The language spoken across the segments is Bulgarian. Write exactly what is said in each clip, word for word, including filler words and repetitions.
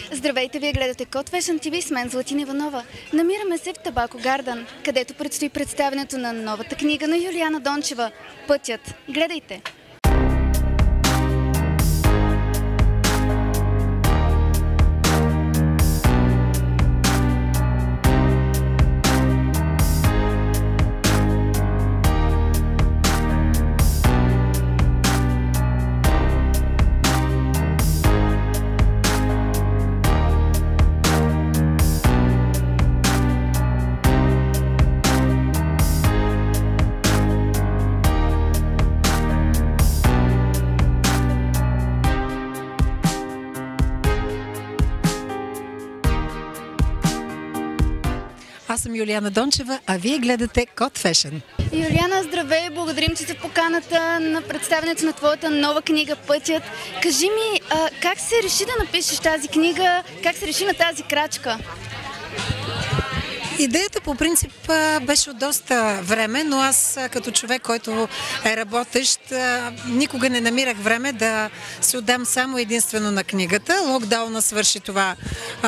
Здравейте, вие гледате Код Fashion ти ви с мен Златина Иванова. Намираме се в Табако Гарден, където предстои представянето на новата книга на Юлиана Дончева «Пътят». Гледайте! Аз съм Юлиана Дончева, а вие гледате Код Fashion. Юлиана, здравей! Благодарим ти за поканата на представянето на твоята нова книга «Пътят». Кажи ми, а, как се реши да напишеш тази книга? Как се реши на тази крачка? Идеята по принцип беше от доста време, но аз като човек, който е работещ, никога не намирах време да се отдам само единствено на книгата. Локдауна свърши това,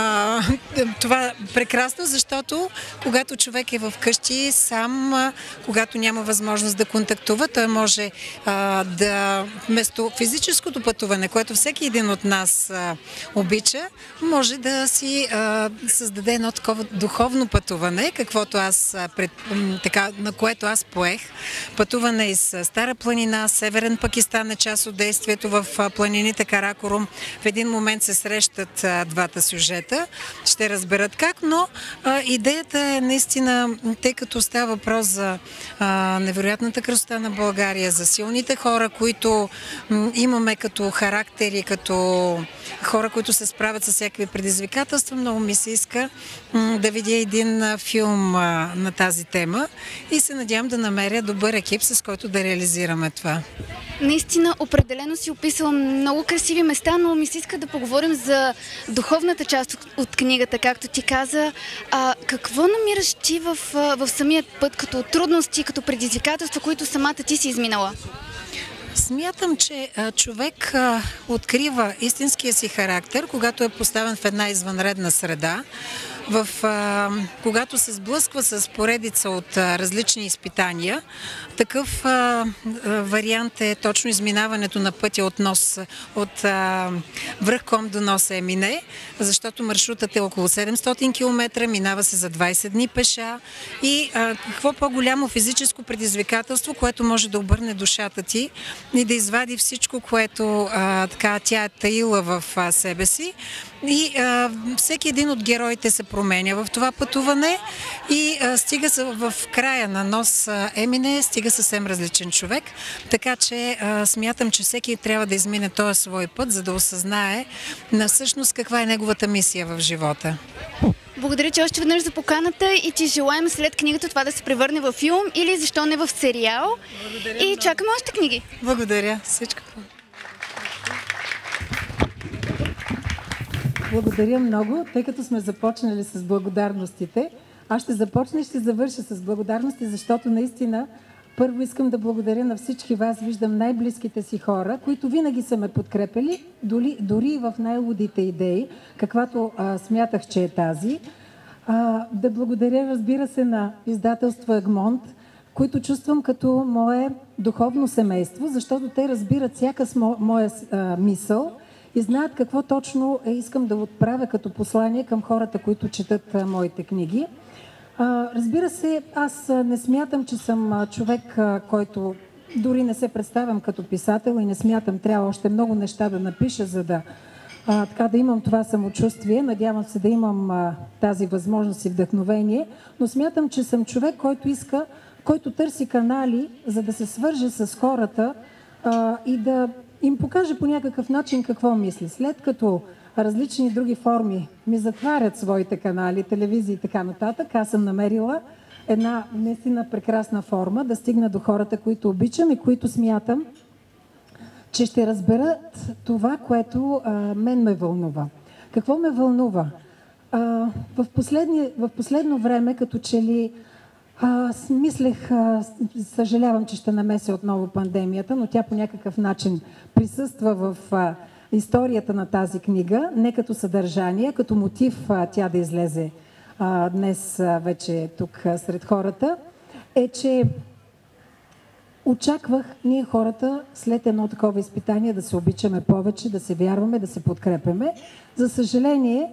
това прекрасно, защото когато човек е вкъщи сам, когато няма възможност да контактува, той може да, вместо физическото пътуване, което всеки един от нас обича, може да си създаде едно такова духовно пътуване, каквото аз, пред, така, на което аз поех. Пътуване из Стара планина, Северен Пакистан е част от действието в планините Каракорум. В един момент се срещат а, двата сюжета. Ще разберат как, но а, идеята е наистина, тъй като става въпрос за а, невероятната красота на България, за силните хора, които м, имаме като характери, като хора, които се справят с всякакви предизвикателства. Много ми се иска м, да видя един филм а, на тази тема и се надявам да намеря добър екип, с който да реализираме това. Наистина, определено си описала много красиви места, но ми се иска да поговорим за духовната част от, от книгата, както ти каза. А, какво намираш ти в, в самият път като трудности, като предизвикателства, които самата ти си изминала? Смятам, че а, човек а, открива истинския си характер, когато е поставен в една извънредна среда, в, а, когато се сблъсква с поредица от а, различни изпитания. Такъв а, а, вариант е точно изминаването на пътя от нос, от а, връх Ком до нос Емине, защото маршрутът е около седемстотин километра, минава се за двайсет дни пеша и а, какво по-голямо физическо предизвикателство, което може да обърне душата ти и да извади всичко, което а, така, тя е таила в а, себе си. И а, всеки един от героите се променя в това пътуване и а, стига се в края на нос Емине, стига съвсем различен човек. Така че а, смятам, че всеки трябва да измине този свой път, за да осъзнае на всъщност каква е неговата мисия в живота. Благодаря ти още веднъж за поканата и ти желаем след книгата това да се превърне в филм или защо не в сериал. Благодаря и много. Чакаме още книги. Благодаря. Всичко. Благодаря много, тъй като сме започнали с благодарностите. Аз ще започна и ще завърша с благодарности, защото наистина първо искам да благодаря на всички вас. Виждам най-близките си хора, които винаги са ме подкрепили, дори, дори и в най-лудите идеи, каквато а, смятах, че е тази. А, да благодаря, разбира се, на издателство Егмонт, които чувствам като мое духовно семейство, защото те разбират всяка моя а, мисъл и знаят какво точно е, искам да отправя като послание към хората, които четат а, моите книги. А, разбира се, аз не смятам, че съм а, човек, а, който дори не се представям като писател и не смятам, трябва още много неща да напиша, за да, а, така, да имам това самочувствие. Надявам се да имам а, тази възможност и вдъхновение, но смятам, че съм човек, който иска, който търси канали, за да се свърже с хората а, и да им покаже по някакъв начин какво мисли. След като различни други форми ми затварят своите канали, телевизии и така нататък, аз съм намерила една наистина прекрасна форма да стигна до хората, които обичам и които смятам, че ще разберат това, което а, мен ме вълнува. Какво ме вълнува? А, в, в последно време, като че ли Аз мислех, съжалявам, че ще намеся отново пандемията, но тя по някакъв начин присъства в историята на тази книга, не като съдържание, като мотив а, тя да излезе а, днес а, вече тук а, сред хората, е, че очаквах ние хората след едно такова изпитание да се обичаме повече, да се вярваме, да се подкрепяме. За съжаление,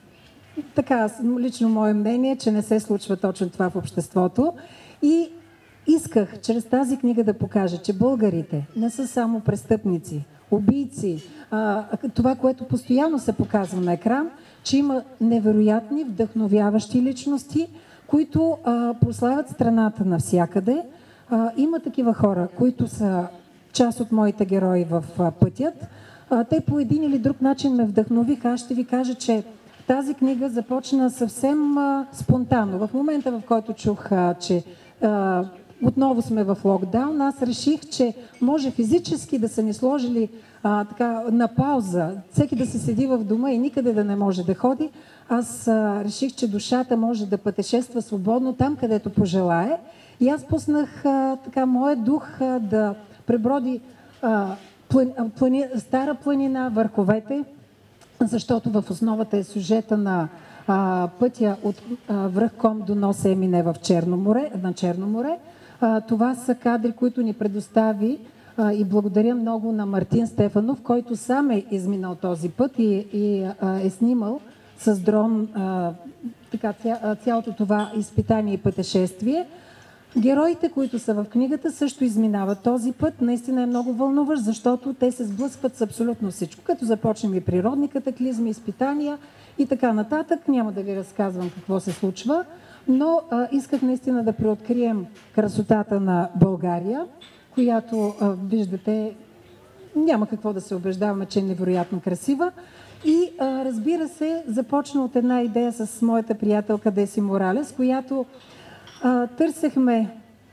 така лично мое мнение, че не се случва точно това в обществото. И исках чрез тази книга да покажа, че българите не са само престъпници, убийци, а, това, което постоянно се показва на екран, че има невероятни, вдъхновяващи личности, които а, прославят страната навсякъде. А, има такива хора, които са част от моите герои в а, пътят. А, те по един или друг начин ме вдъхновиха. Аз ще ви кажа, че тази книга започна съвсем а, спонтанно. В момента, в който чух, а, че а, отново сме в локдаун, аз реших, че може физически да са ни сложили а, така, на пауза, всеки да се седи в дома и никъде да не може да ходи. Аз а, реших, че душата може да пътешества свободно там, където пожелае. И аз пуснах а, така, моят дух а, да преброди а, плани, плани, стара планина, върховете, защото в основата е сюжета на а, пътя от а, връх Ком до нос Емине в Черно море, на Черно море. А, това са кадри, които ни предостави а, и благодаря много на Мартин Стефанов, който сам е изминал този път и, и а, е снимал с дрон а, така, ця, цялото това изпитание и пътешествие. Героите, които са в книгата, също изминават този път. Наистина е много вълнуващ, защото те се сблъскват с абсолютно всичко. Като започнем и природни катаклизми, изпитания и така нататък. Няма да ви разказвам какво се случва, но а, исках наистина да преоткрием красотата на България, която, а, виждате, няма какво да се убеждаваме, че е невероятно красива. И а, разбира се, започна от една идея с моята приятелка Деси Моралес, която а, търсехме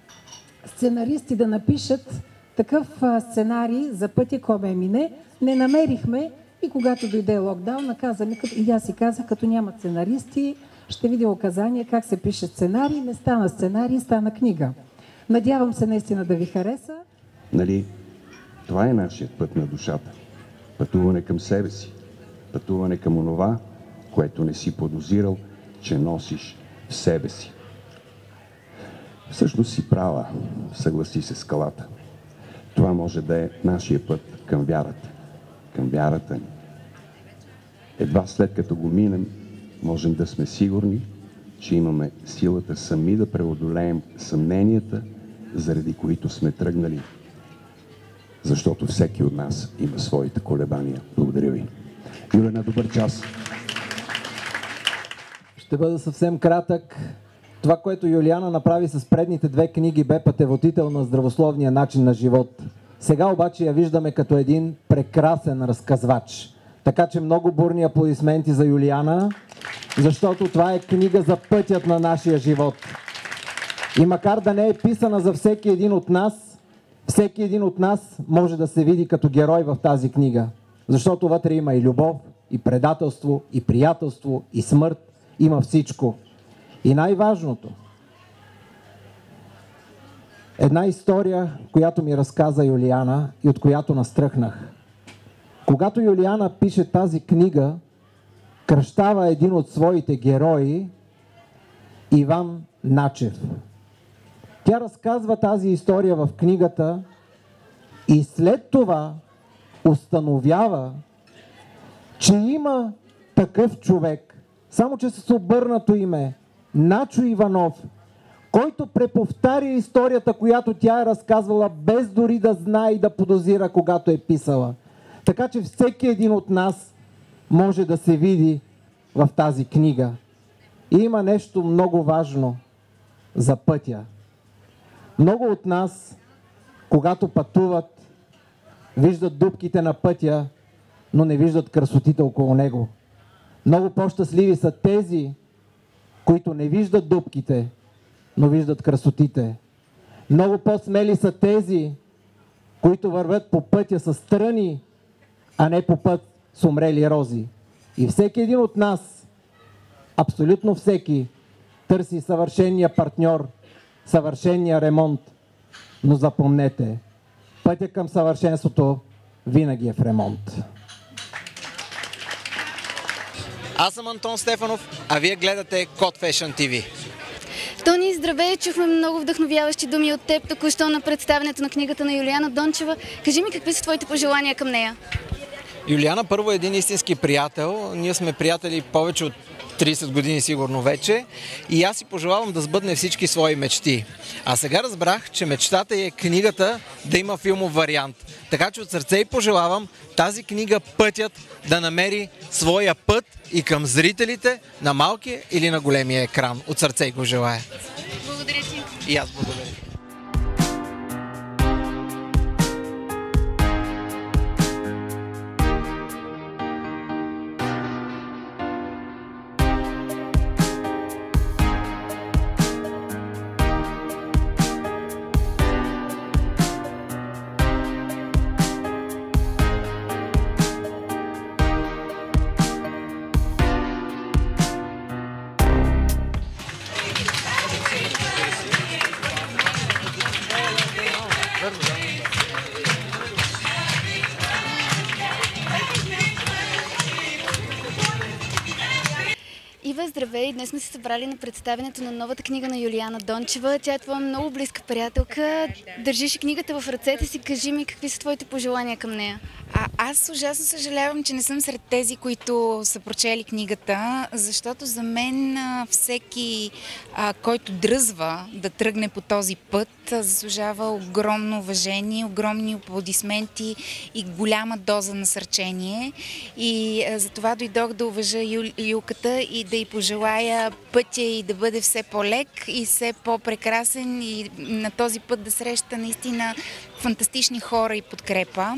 сценаристи да напишат такъв а, сценарий за пътя Ком Емине. Не намерихме и когато дойде локдаун, казаме, и аз си казах, като няма сценаристи, ще видя указания как се пише сценарий. Не стана сценарий, стана книга. Надявам се наистина да ви хареса. Нали, това е нашият път на душата. Пътуване към себе си. Пътуване към онова, което не си подозирал, че носиш в себе си. Всъщност си права, съгласи се скалата. Това може да е нашия път към вярата. Към вярата ни. Едва след като го минем, можем да сме сигурни, че имаме силата сами да преодолеем съмненията, заради които сме тръгнали. Защото всеки от нас има своите колебания. Благодаря ви. Юлена, добър час. Ще бъда съвсем кратък. Това, което Юлиана направи с предните две книги, бе пътеводител на здравословния начин на живот. Сега обаче я виждаме като един прекрасен разказвач. Така че много бурни аплодисменти за Юлиана, защото това е книга за пътят на нашия живот. И макар да не е писана за всеки един от нас, всеки един от нас може да се види като герой в тази книга. Защото вътре има и любов, и предателство, и приятелство, и смърт. Има всичко. И най-важното, една история, която ми разказа Юлиана и от която настръхнах. Когато Юлиана пише тази книга, кръщава един от своите герои, Иван Начев. Тя разказва тази история в книгата и след това установява, че има такъв човек, само че с обърнато име, Начо Иванов, който преповтаря историята, която тя е разказвала, без дори да знае и да подозира, когато е писала. Така че всеки един от нас може да се види в тази книга. И има нещо много важно за пътя. Много от нас, когато пътуват, виждат дупките на пътя, но не виждат красотите около него. Много по-щастливи са тези, които не виждат дупките, но виждат красотите. Много по-смели са тези, които вървят по пътя с тръни, а не по път с умрели рози. И всеки един от нас, абсолютно всеки, търси съвършения партньор, съвършения ремонт. Но запомнете, пътя към съвършенството винаги е в ремонт. Аз съм Антон Стефанов, а вие гледате Код Fashion ти ви. Тони, здравей! Чухме много вдъхновяващи думи от теб току-що на представянето на книгата на Юлиана Дончева. Кажи ми, какви са твоите пожелания към нея? Юлиана първо е един истински приятел. Ние сме приятели повече от трийсет години сигурно вече и аз си пожелавам да сбъдне всички свои мечти. А сега разбрах, че мечтата е книгата да има филмов вариант. Така че от сърце и пожелавам тази книга Пътят да намери своя път и към зрителите на малкия или на големия екран. От сърце и го желая. Благодаря ти. И аз благодаря. Ива, здравей! Днес сме се събрали на представянето на новата книга на Юлиана Дончева. Тя е твоя много близка приятелка. Държиш книгата в ръцете си. Кажи ми, какви са твоите пожелания към нея? А, аз ужасно съжалявам, че не съм сред тези, които са прочели книгата, защото за мен а, всеки, а, който дръзва да тръгне по този път, а, заслужава огромно уважение, огромни аплодисменти и голяма доза насърчение. И а, за това дойдох да уважа Ю, Юлката и да й пожелая пътя и да бъде все по-лек и все по-прекрасен и на този път да среща наистина фантастични хора и подкрепа.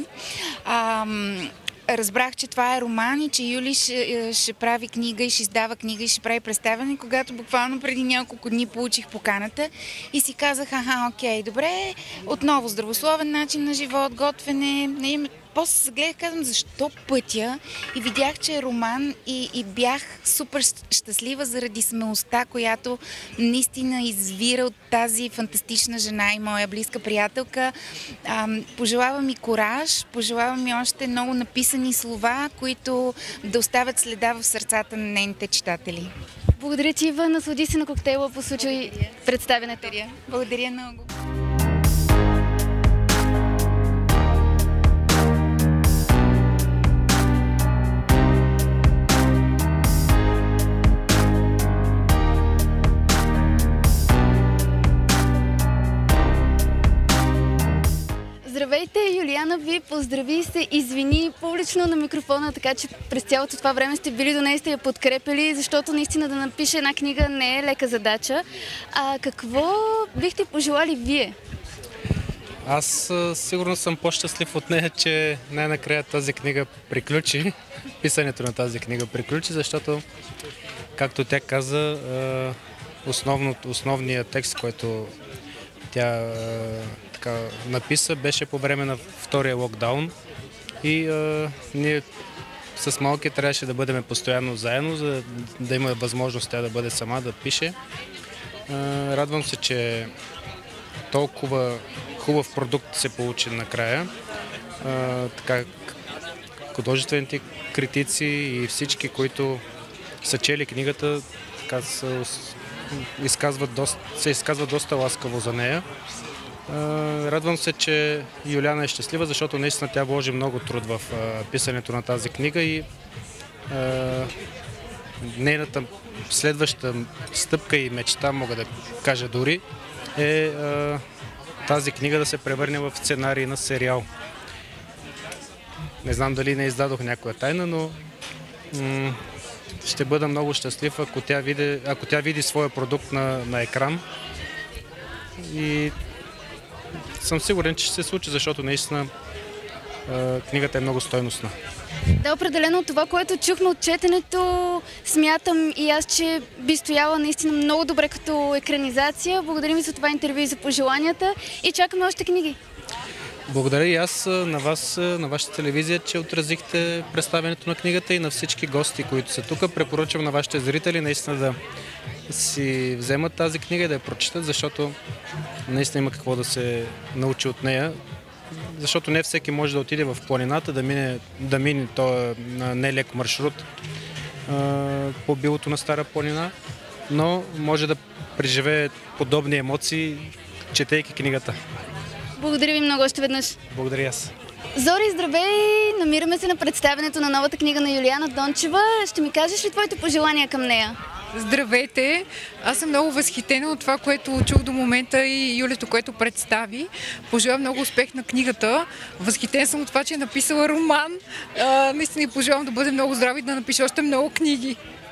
А, разбрах, че това е роман и че Юли ще, ще прави книга и ще издава книга и ще прави представяне, когато буквално преди няколко дни получих поканата и си казах, аха, окей, добре, отново здравословен начин на живот, готвене. После се гледах, казвам, защо Пътя, и видях, че е роман и, и бях супер щастлива заради смелостта, която наистина извира от тази фантастична жена и моя близка приятелка. А, пожелавам ми кураж, пожелавам ми още много написани слова, които да оставят следа в сърцата на нейните читатели. Благодаря ти, Ива. Наслади се на коктейла по случай представянето. Благодаря. Благодаря много. Здравейте, Юлиана ви поздрави и се извини публично на микрофона, така че през цялото това време сте били до нея, сте я подкрепили, защото наистина да напише една книга не е лека задача. А какво бихте пожелали вие? Аз сигурно съм по-щастлив от нея, че най-накрая тази книга приключи, писането на тази книга приключи, защото, както тя каза, основно, основният текст, който тя така написа, беше по време на втория локдаун и а, ние с малки трябваше да бъдем постоянно заедно, за да има възможност тя да бъде сама, да пише. А, радвам се, че толкова хубав продукт се получи накрая. А, така, художествените критици и всички, които са чели книгата, така са, изказват доста, се изказват доста ласкаво за нея. Радвам се, че Юлиана е щастлива, защото наистина тя вложи много труд в писането на тази книга и а, нейната следваща стъпка и мечта, мога да кажа дори, е а, тази книга да се превърне в сценарий на сериал. Не знам дали не издадох някоя тайна, но м- ще бъда много щастлив, ако тя види, ако тя види своя продукт на, на екран. И съм сигурен, че ще се случи, защото наистина книгата е много стойностна. Да, определено от това, което чухме от четенето, смятам и аз, че би стояла наистина много добре като екранизация. Благодарим ви за това интервю и за пожеланията и чакаме още книги. Благодаря и аз на вас, на вашата телевизия, че отразихте представянето на книгата и на всички гости, които са тук. Препоръчвам на вашите зрители наистина да си вземат тази книга и да я прочитат, защото наистина има какво да се научи от нея. Защото не всеки може да отиде в планината, да мине, да мине този нелек маршрут по билото на Стара планина, но може да преживее подобни емоции, четейки книгата. Благодаря ви много още веднъж. Благодаря аз. Зори, здравей! Намираме се на представянето на новата книга на Юлияна Дончева. Ще ми кажеш ли твоите пожелания към нея? Здравейте! Аз съм много възхитена от това, което чух до момента и Юлето, което представи. Пожелавам много успех на книгата. Възхитен съм от това, че е написала роман. А, наистина и пожелавам да бъде много здрава и да напише още много книги.